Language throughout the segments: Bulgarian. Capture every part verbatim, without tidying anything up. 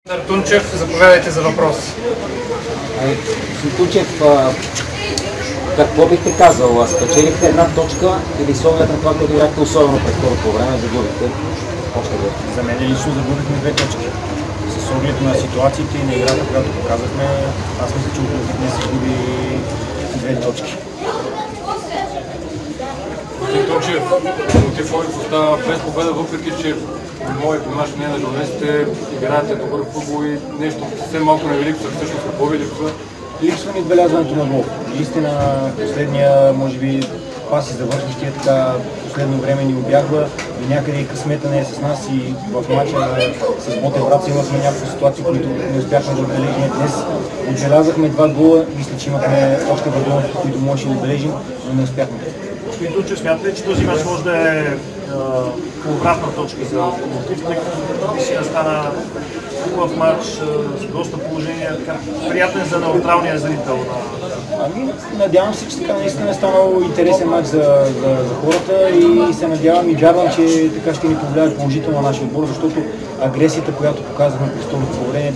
Тунчев, заповядайте за въпрос. Тунчев, какво бихте казал? Спечелихте една точка или с оглед на това, което играхте особено през второто време, загубихте още две? За мен лично загубихме две точки. С оглед на ситуациите и на играта, която показахме, аз мисля, че Локомотив не се загуби две точки. Тунчев, Локомотив Пловдив остава без победа, въпреки че мое по наше мнение на журналистите играете добър футбол и нещо съвсем малко не ви липсва, всъщност какво ви липсва? Липсва ни отбелязването на гол. Наистина последния, може би, пас и завършващия така последно време ни обягва и някъде и късмета не е с нас и в матча с Ботев Враца имахме някакви ситуации, които не успяхме да отбележим. Днес отбелязахме два гола, мисля, че имахме още възможности, които можеше да отбележим, но не успяхме. Господин Тунчев, смятате ли, че този мач може да е повратна точка за Локомотив, тъй като наистина стана хубав матч с доста положения, приятен за неутралния зрител? Ами, надявам се, че така наистина е станал интересен матч за, за, за хората и се надявам и вярвам, че така ще ни повлияе положително на нашия отбор, защото агресията, която показваме през второто време,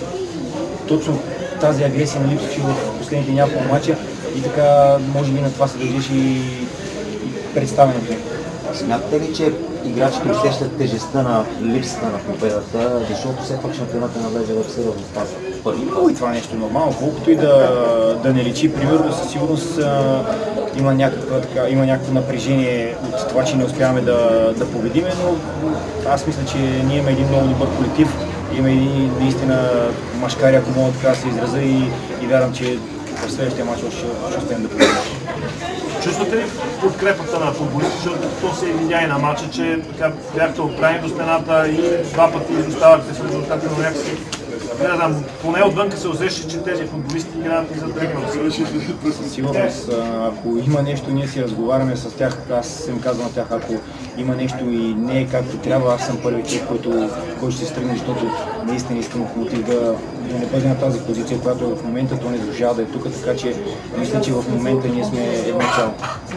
точно тази агресия не липсваше в последните няколко матча и така може би на това се дължиш и представянето. Смятате ли, че играчите усещат тежестта на липсата на победата, защото все пак шампионата навлезе в сериозна фаза? Първо и това нещо е нормално, колкото и да, да не личи, примерно със сигурност а, има, някаква, така, има някакво напрежение от това, че не успяваме да, да победиме, но аз мисля, че ние имаме един много добър колектив, има един наистина машкари, ако мога така да се израза и, и вярвам, че в следващия мач ще, ще успеем да победим. Чувствате ли подкрепата на футболисти, защото то се видя и на матча, че бяхте отправени до стената и два пъти изоставахте с резултати, но някакси, не знам, поне отвънка се усеща, че тези футболисти играят и за трибуната. Сигурност, ако има нещо, ние си разговаряме с тях, аз им казвам на тях, ако има нещо и не е както трябва, аз съм първи човек, който, който ще се стръгне, защото наистина искам Локомотив да, да не бъде на тази позиция, която е в момента, то не заслужава да е тук, така че мисля, че в момента ние сме едно цяло.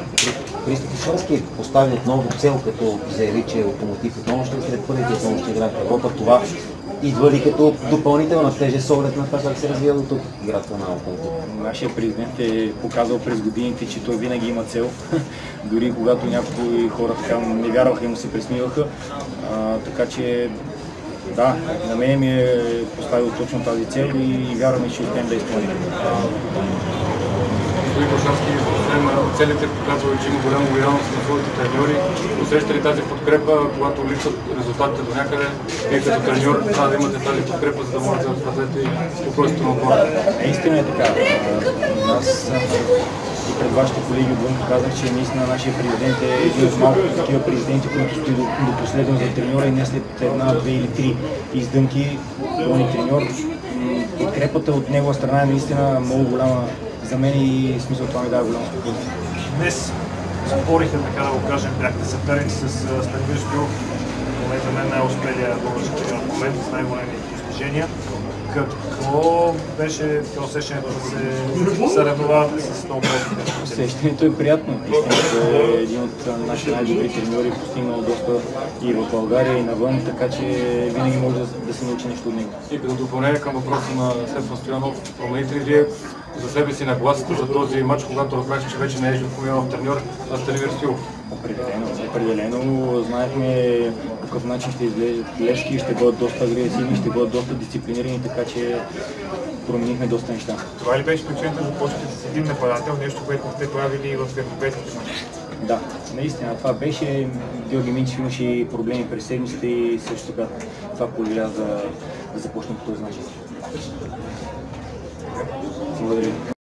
Христо Кишовски постави отново цел, като заяви, че Локомотив отново ще сред първите, отново ще играе в Европа. Това идва ли като допълнителна тежест с оглед на това как се развива до тук играта на Локомотив? Нашия президент е показал през годините, че той винаги има цел. Дори когато някои хора така не вярваха и му се присмиваха. А, така че да, на мен ми е поставил точно тази цел и вярваме, че успеем да изпълним. Господин Крушански, целите показва, че има голяма лоялност на своите треньори. Усеща ли тази подкрепа, когато липсват резултатите до някъде? Вие като треньор трябва да имате тази подкрепа, за да можете да спазете спокойствието на отбора. Наистина е така. Аз и пред вашите колеги отвън казах, че наистина нашия президент е един от малкото такива президенти, които стои до, до последно за треньора и не след една, две или три издънки пълни треньор. Подкрепата от негова страна е наистина много голяма за мен и смисъл това ми дава голямо спокойствие. Днес спориха, така да го кажем, бяхте съперници с Станимир Стоилов, поне за мен най-успелия български треньор в момента с най-големи постижения. Какво беше усещането да се съревновавате с толкова? Усещането е приятно. Истината е един от нашите най-добри треньори, постигнал доста и в България, и навън, така че винаги може да, да се научи нещо от него. И като допълнение към въпроса на Стефан Стоянов, промените ли вие за себе си нагласите за този матч, когато разбрахте, че вече не е Живкомилов треньор, а Станимир Стоилов? Определено, определено. Знаехме по какъв начин ще изглеждат Левски, ще бъдат доста агресивни, ще бъдат доста дисциплинирани, така че променихме доста неща. Това ли беше причината да започнете с един нападател, нещо, което не сте правили и в европейските мачове? Да, наистина това беше. Георги Минчев имаше и проблеми през седмицата и също така това повлия да, да започне по този начин. Благодаря.